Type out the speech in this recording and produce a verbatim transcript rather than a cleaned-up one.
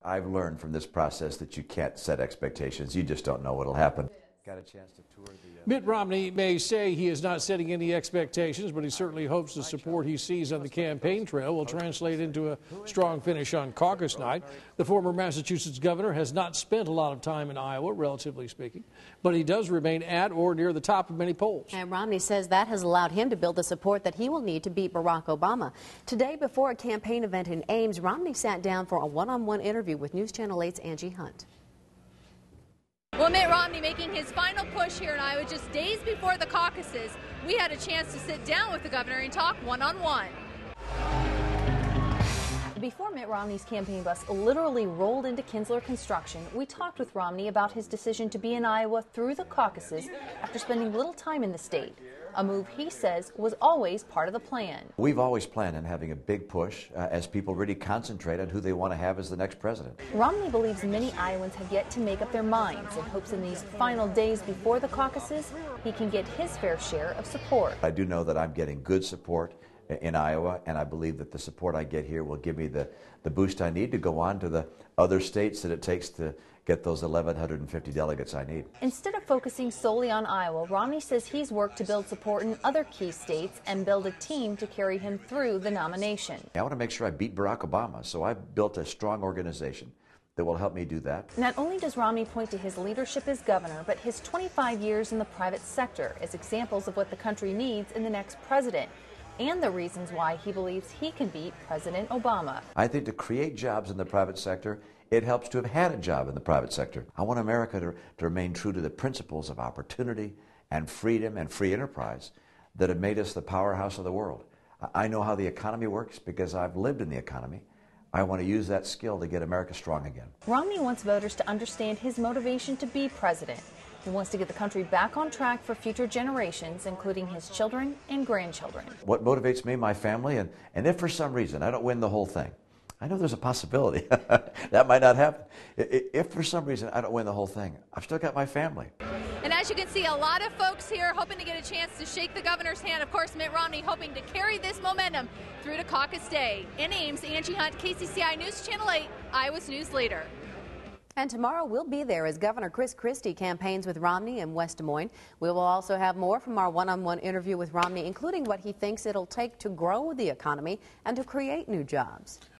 I've learned from this process that you can't set expectations. You just don't know what'll happen. Got a chance to tour the... Uh... Mitt Romney may say he is not setting any expectations, but he certainly hopes the support he sees on the campaign trail will translate into a strong finish on caucus night. The former Massachusetts governor has not spent a lot of time in Iowa, relatively speaking, but he does remain at or near the top of many polls. And Romney says that has allowed him to build the support that he will need to beat Barack Obama. Today, before a campaign event in Ames, Romney sat down for a one-on-one interview with News Channel eight's Angie Hunt. Well, Mitt Romney making his final push here in Iowa just days before the caucuses. We had a chance to sit down with the governor and talk one-on-one. Before Mitt Romney's campaign bus literally rolled into Kinsler Construction, we talked with Romney about his decision to be in Iowa through the caucuses after spending little time in the state, a move he says was always part of the plan. We've always planned on having a big push uh, as people really concentrate on who they want to have as the next president. Romney believes many Iowans have yet to make up their minds and hopes in these final days before the caucuses he can get his fair share of support. I do know that I'm getting good support in Iowa, and I believe that the support I get here will give me the, the boost I need to go on to the other states that it takes to get those eleven fifty delegates I need. Instead of focusing solely on Iowa, Romney says he's worked to build support in other key states and build a team to carry him through the nomination. I want to make sure I beat Barack Obama, so I've built a strong organization that will help me do that. Not only does Romney point to his leadership as governor, but his twenty-five years in the private sector as examples of what the country needs in the next president, and the reasons why he believes he can beat President Obama. I think to create jobs in the private sector, it helps to have had a job in the private sector. I want America to, to remain true to the principles of opportunity and freedom and free enterprise that have made us the powerhouse of the world. I know how the economy works because I've lived in the economy. I want to use that skill to get America strong again. Romney wants voters to understand his motivation to be president. He wants to get the country back on track for future generations, including his children and grandchildren. What motivates me, my family, and, and if for some reason I don't win the whole thing, I know there's a possibility that might not happen. If for some reason I don't win the whole thing, I've still got my family. And as you can see, a lot of folks here hoping to get a chance to shake the governor's hand. Of course, Mitt Romney hoping to carry this momentum through to caucus day. In Ames, Angie Hunt, K C C I News Channel eight, Iowa's news leader. And tomorrow we'll be there as Governor Chris Christie campaigns with Romney in West Des Moines. We will also have more from our one-on-one interview with Romney, including what he thinks it'll take to grow the economy and to create new jobs.